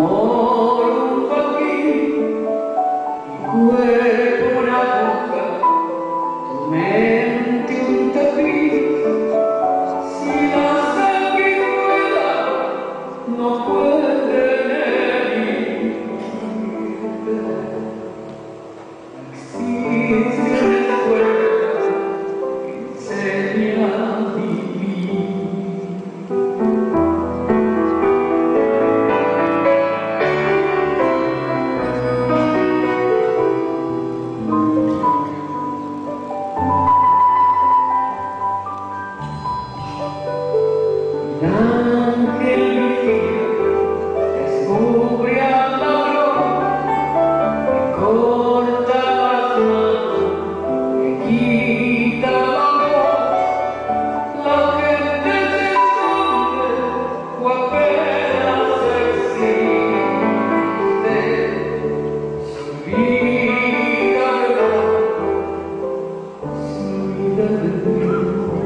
amor un faquir, mi cuerpo una boca, tu mente un tapiz. Si la sangre vuela, no puede herirte. Existe una puerta que enseña a vivir. El ángel vigía, descubre al ladrón, le corta las manos, le quita la voz. La gente se esconde o apenas existe. Se olvida de Dios.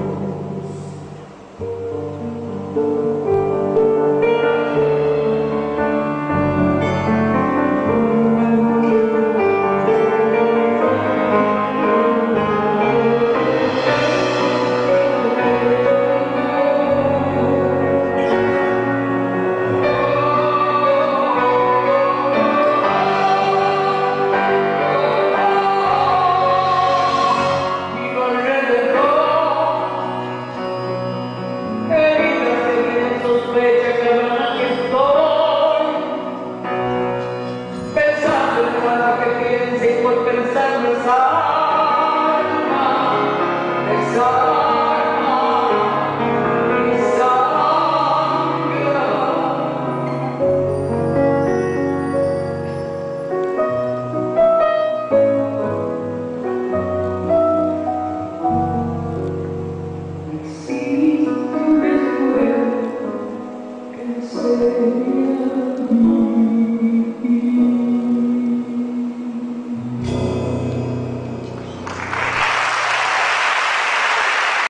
Por pensar en esa alma, mi sangre. Existe un esfuerzo que enseña